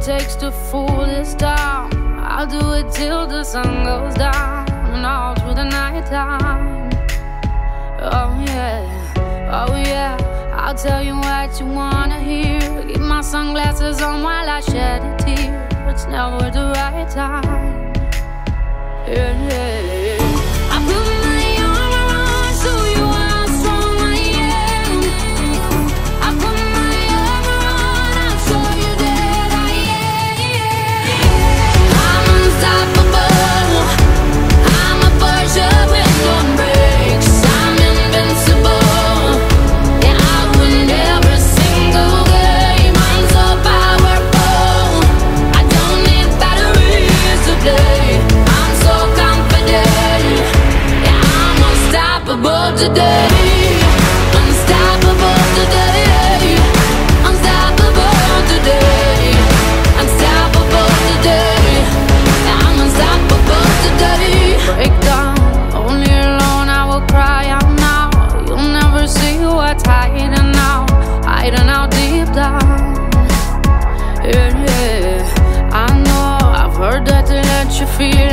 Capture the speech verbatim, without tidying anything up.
takes to fool this town. I'll do it till the sun goes down and all through the night time. Oh yeah, oh yeah, I'll tell you what you wanna hear. Keep my sunglasses on while I shed a tear. It's never the right time. Yeah, yeah, yeah. I put my arm around, show you how strong I am. I put my arm around, I'll show you that I am. I'm unstoppable. I'm a Porsche with no brakes. I'm invincible. Yeah, I win every single game. I'm so powerful. I don't need batteries today. I'm so confident. Yeah, I'm unstoppable today. Unstoppable today. Unstoppable today. Unstoppable today. Yeah, I'm unstoppable today. Break down, only alone I will cry out now. You'll never see what's hiding out, hiding out deep down. Yeah, yeah, I know, I've heard that to let you feel